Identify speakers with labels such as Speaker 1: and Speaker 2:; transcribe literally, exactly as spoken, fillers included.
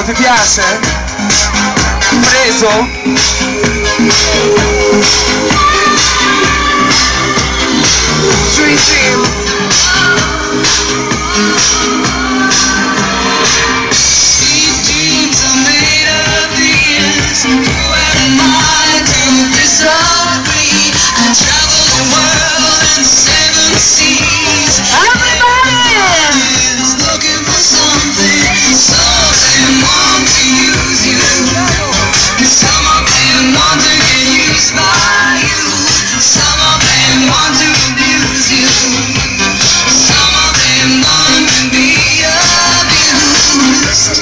Speaker 1: ti piace? Preso? Dream Team.
Speaker 2: These dreams are made of these. Who am I to disagree? I travel the world in seven seas. Everybody is looking for something. Some of them want to use you. Some of them want to get used by you. Some of them want to abuse you. Some of them want to be abused.